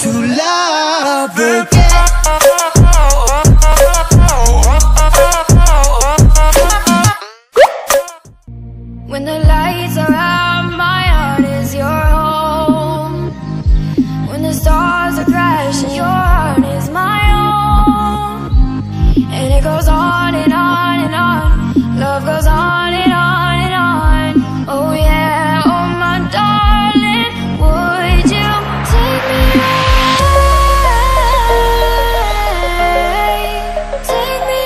to love again. When the lights are out, my heart is your home. When the stars are crashing, your heart is my own. And it goes on and on and on. Love goes on and on and on. Oh yeah, oh my darling, would you take me away? Take me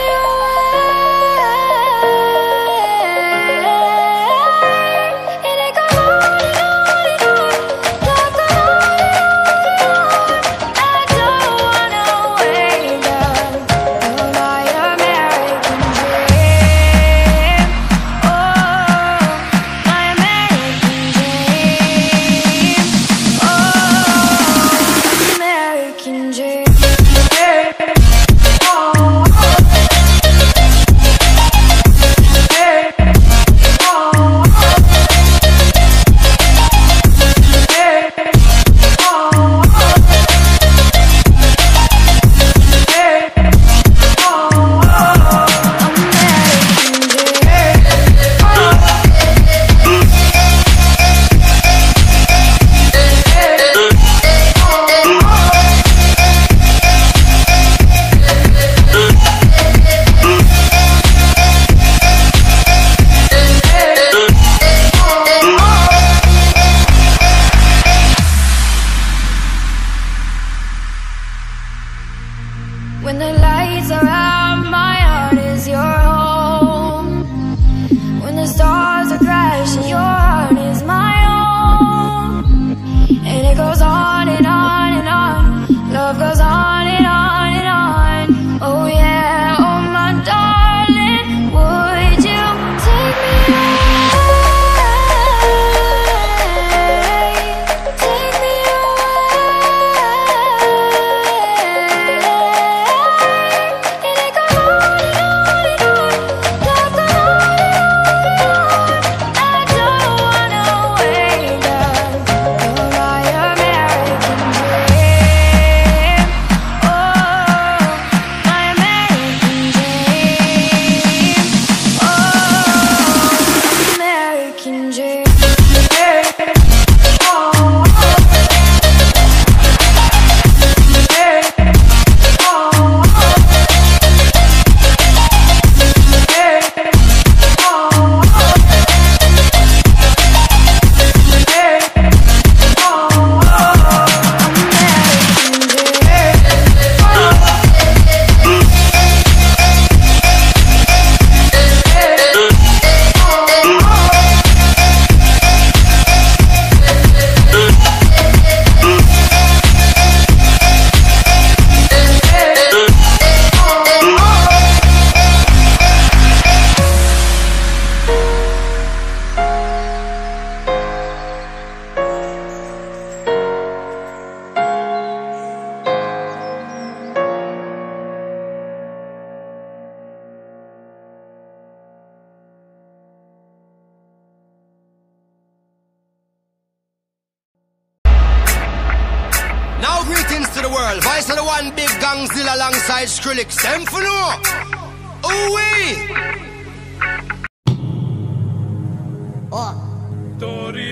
When the lights are out, my heart is your home. When the stars are crashing, your heart is my own. And it goes on and on and on. Love goes on and on and on. Oh yeah, oh my darling, would you take me away? Take me Now greetings to the world. Voice of the one big Gangzilla alongside Skrillex. Them for no. Ooh-wee. Tori